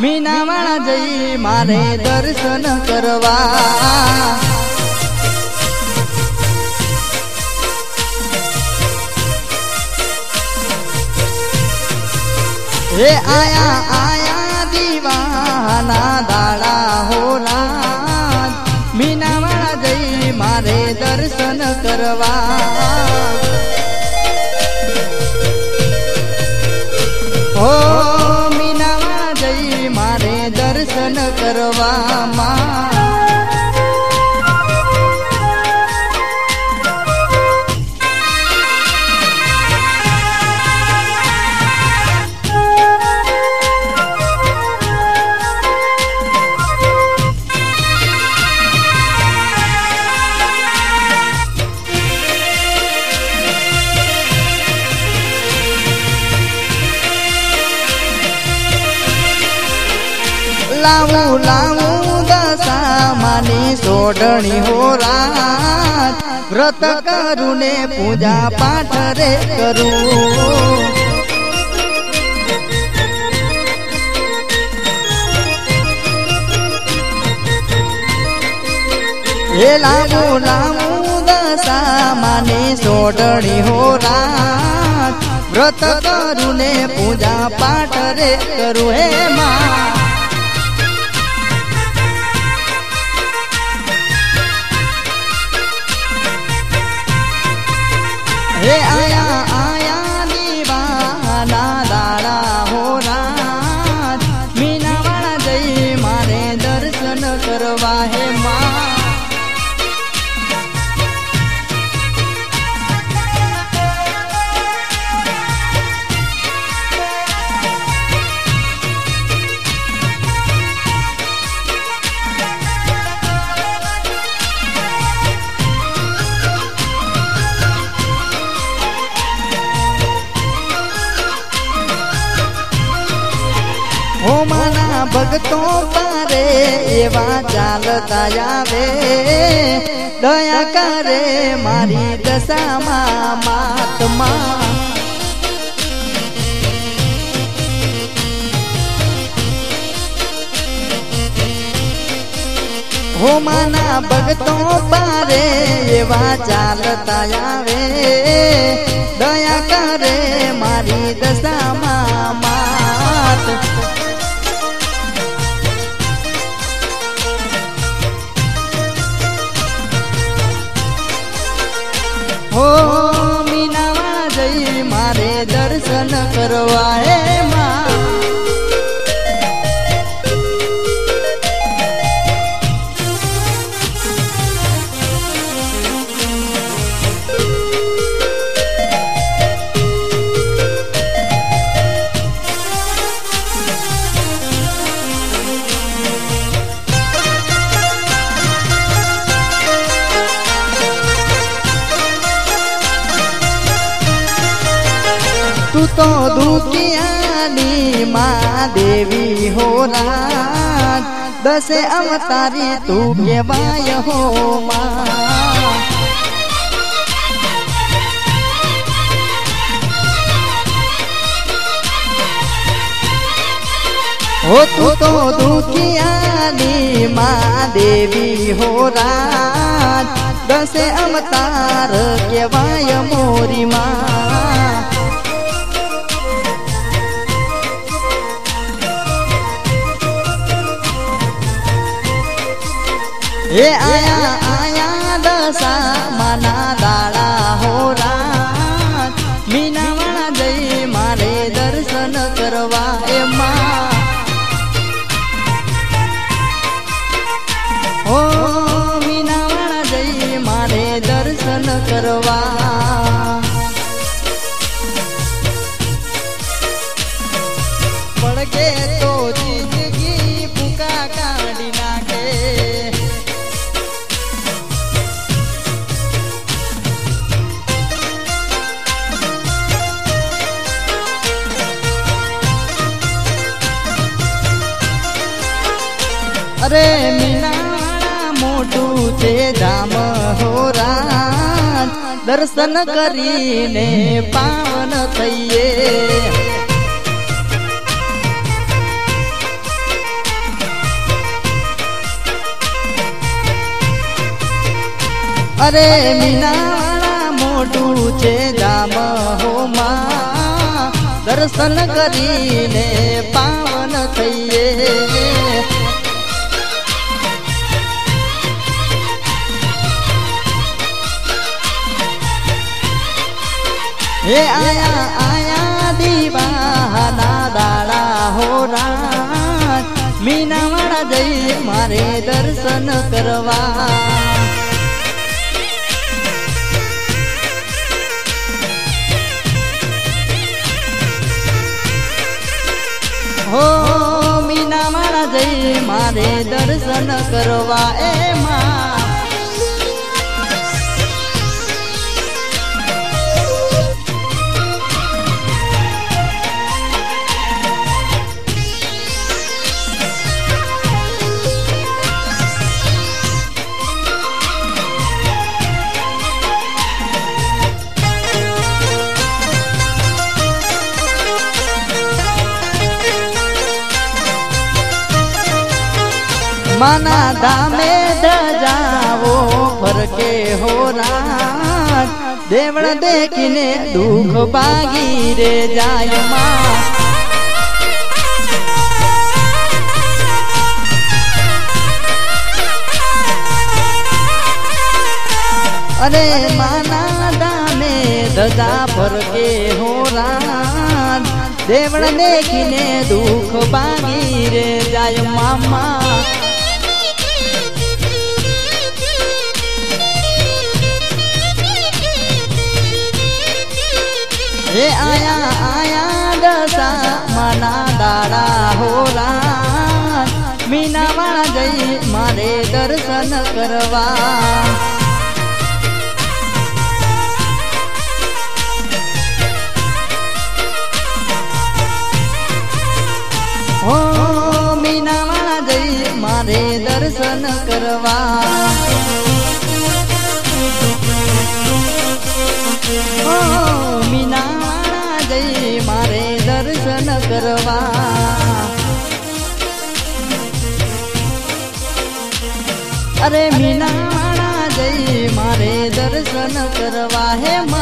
मीनावाड़ा जई मारे दर्शन करवा। हे आया आया दीवाना दाड़ा हो रात, मीनावाड़ा जई मारे दर्शन करवा। हो मीनावाड़ा जई मारे दर्शन करवा मां। लावू लावू दशा मानी सोडणी हो रात, व्रत करू ने पूजा पाठ रे करू। हे लावू लावू दशा मानी सोडणी हो रात, व्रत करू ने पूजा पाठ रे करू। हे मां हे आया आया दीवाना दाड़ा हो रात, मीनावाड़ा जई मारे दर्शन करवा। हे मां हो माना भगतों पारे एवा चालता आवे, दया करे मारी दशा महात्मा। हो माना भगतों पारे एवा चालता आवे, दया करे मारी दशा महात्मा। हो मीनावाड़ा जई मारे दर्शन करवा। हे मां तू तो दुखियानी माँ देवी हो रात, दसे अवतारी तू केवाय हो माँ। हो तू तो दुखियानी माँ देवी हो रात, दसे अवतार केवाय मोरी माँ। हे आया आया दशा माना दाड़ा हो रात, मीनावाड़ा जई मारे दर्शन करवा। हे मां हो मीनावाड़ा जई मारे दर्शन करवा। पड़के तो जिंदगी पुका काढ़ी नाखे, अरे मीनावाड़ा मोटू छे धाम हो रात, दर्शन करीने पावन थईए। अरे मीनावाड़ा मोटू छे जाम हो मां दर्शन करीने पावन थईए हे आया आया दीवाना दाड़ा हो रात मीनावाड़ा जई मारे दर्शन करवा हो मीनावाड़ा जई मारे दर्शन करवा ए मां माना दामे दजावो फरके हो रात देवड़ देखीने दुख भागी रे जाय मां अरे माना दामे दजा फरके हो रात देवड़ देखीने दुख भागी रे जाय मामा हे आया आया दशा मना दाड़ा हो रात मीनावाड़ा जई मारे दर्शन करवा हो मीनावाड़ा जई मारे दर्शन करवा हो मीनावाड़ा जई मारे दर्शन करवा अरे मीनावाड़ा जई मारे दर्शन करवा हे